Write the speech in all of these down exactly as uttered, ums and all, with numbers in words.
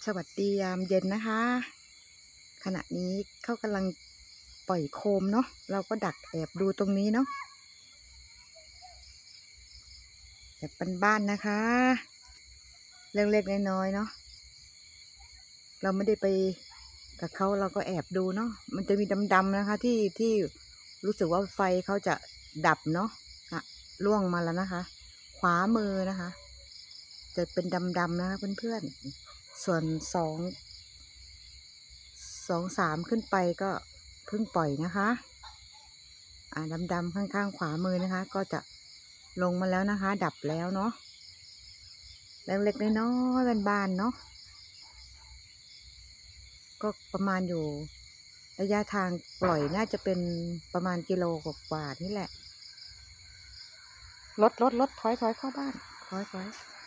สวัสดียามเย็นนะคะ ขณะนี้เขากำลังปล่อยโคมเนาะเราก็ดักแอบดูตรงนี้เนาะแบบบ้านๆนะคะเล็กๆน้อยๆเนาะเราไม่ได้ไปกับเขาเราก็แอบดูเนาะมันจะมีดำๆนะคะที่ที่รู้สึกว่าไฟเขาจะดับเนาะอะล่วงมาแล้วนะคะ ขวามือนะคะ จะเป็นดำๆนะคะเพื่อนๆส่วนสองสองสามขึ้นไปก็เพิ่งปล่อยนะคะอ่าดำๆข้างๆขวามือนะคะ ก็จะลงมาแล้วนะคะ ดับแล้วเนาะเล็กๆน้อยๆบ้านๆเนาะก็ประมาณอยู่ระยะทางปล่อยน่าจะเป็นประมาณกิโลกว่าๆนี่แหละรถรถรถถอยถอยเข้าบ้านถอยถอย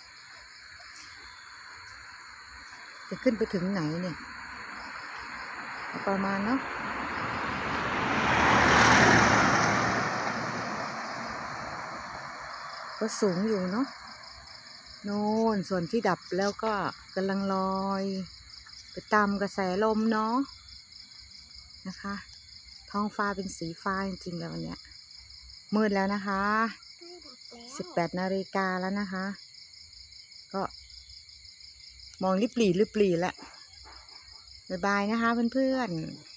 จะขึ้นไปถึงไหนเนี่ยประมาณเนาะก็สูงอยู่เนาะโน่นส่วนที่ดับแล้วก็กำลังลอยไปตามกระแสลมเนาะนะคะท้องฟ้าเป็นสีฟ้าจริงๆแล้ววันเนี้ยมืดแล้วนะคะสิบแปดนาฬิกาแล้วนะคะก็มองริบหรี่ริบหรี่แล้วบ๊ายบายนะคะเพื่อนๆ